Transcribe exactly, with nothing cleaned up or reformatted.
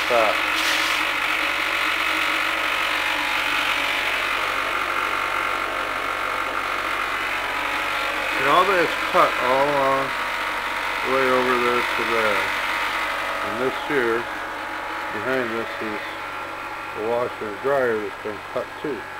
that. And all that is cut all along the way over there to there. And this here, behind this, is the washer and dryer that's been cut too.